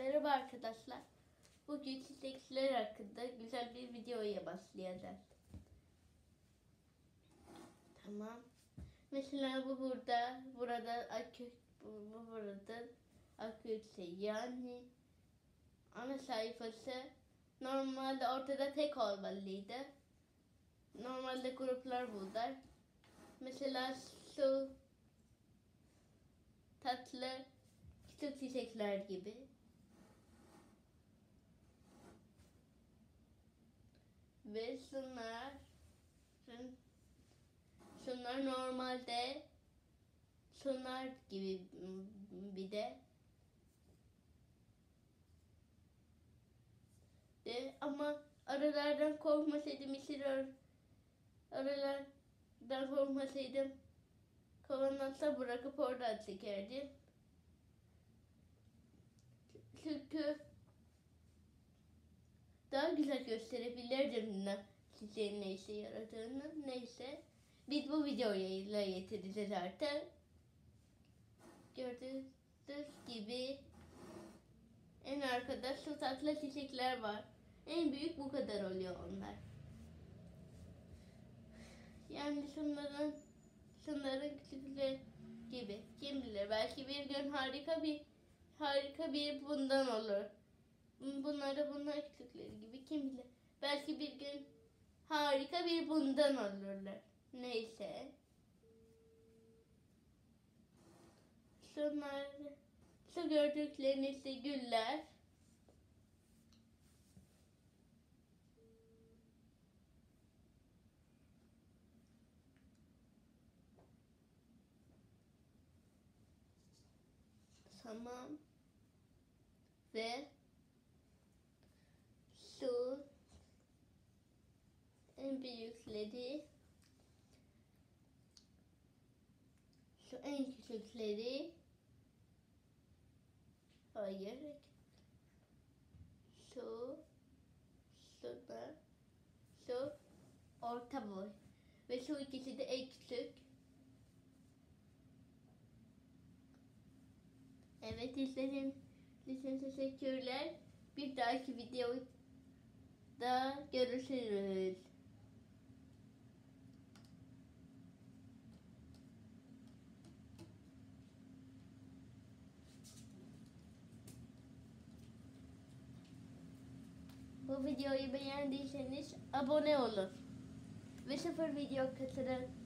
Merhaba arkadaşlar. Bugün çiçekler hakkında güzel bir videoya başlayacağız. Tamam. Mesela bu burada akü, bu burada akülse yani ana sayfası normalde ortada tek olmalıydı. Normalde gruplar bunlar. Mesela şu tatlı küçük çiçekler gibi. Ve şunlar normalde şunlar gibi bir de ama aralardan korkmasaydım aralardan korkmasaydım kavanozda bırakıp oradan çekerdim. Çünkü daha güzel gösterebilirdim çiçeğin ne işe yaradığını. Neyse. Biz bu videoyu getireceğiz artık. Gördüğünüz gibi en arkada şu tatlı çiçekler var. En büyük bu kadar oluyor onlar. Yani şunların küçükleri gibi. Kim bilir belki bir gün harika bir bundan olur. Bunlar küçükleri gibi kim bilir. Belki bir gün harika bir bundan olurlar. Neyse. Şu gördükleriniz de güller. Tamam. Ve şu en büyükleri, şu en küçükleri, hayır, şunlar, şu orta boy ve şu ikisi de en küçük. Evet, izlediğiniz için teşekkürler. Bir dahaki videoda görüşürüz. Bu videoyu beğendiyseniz abone olun ve sıfır video kaçırın.